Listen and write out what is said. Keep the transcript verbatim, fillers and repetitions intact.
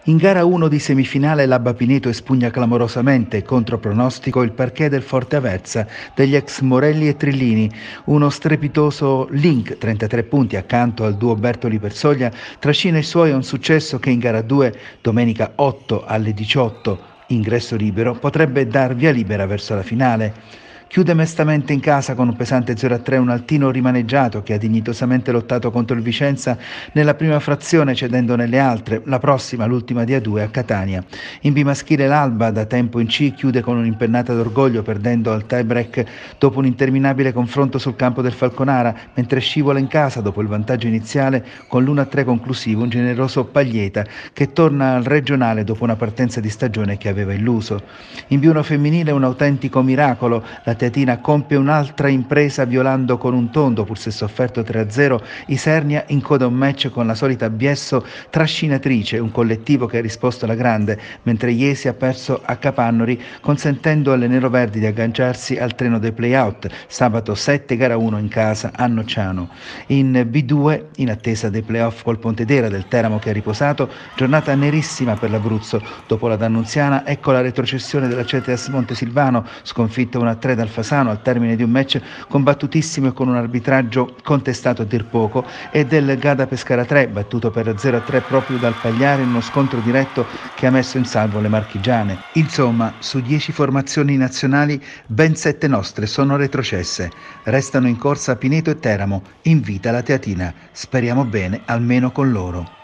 In gara uno di semifinale l'Abba Pineto espugna clamorosamente, contro pronostico, il parquet del Forte Aversa degli ex Morelli e Trillini. Uno strepitoso Link, trentatré punti accanto al duo Bertoli-Persoglia, trascina i suoi a un successo che in gara due, domenica otto alle diciotto, ingresso libero, potrebbe dar via libera verso la finale. Chiude mestamente in casa con un pesante zero a tre un Altino rimaneggiato che ha dignitosamente lottato contro il Vicenza nella prima frazione cedendo nelle altre, la prossima, l'ultima di A due, a Catania. In B maschile l'Alba, da tempo in C, chiude con un'impennata d'orgoglio perdendo al tie-break dopo un interminabile confronto sul campo del Falconara, mentre scivola in casa dopo il vantaggio iniziale con l'uno a tre conclusivo un generoso Paglieta che torna al regionale dopo una partenza di stagione che aveva illuso. In B uno femminile un autentico miracolo, la Teatina compie un'altra impresa violando con un tondo, pur se sofferto tre a zero, Isernia incoda un match con la solita Biesso trascinatrice, un collettivo che ha risposto alla grande, mentre Iesi ha perso a Capannori, consentendo alle neroverdi di agganciarsi al treno dei play-out, sabato sette gara uno in casa a Nocciano. In B due, in attesa dei play-off col Pontedera del Teramo che ha riposato, giornata nerissima per l'Abruzzo. Dopo la Dannunziana, ecco la retrocessione della Ceteas Montesilvano, sconfitta uno a tre dal Fasano al termine di un match combattutissimo e con un arbitraggio contestato a dir poco, e del Gada Pescara tre, battuto per zero a tre proprio dal Pagliare in uno scontro diretto che ha messo in salvo le marchigiane. Insomma, su dieci formazioni nazionali, ben sette nostre sono retrocesse. Restano in corsa Pineto e Teramo, in vita la Teatina. Speriamo bene almeno con loro.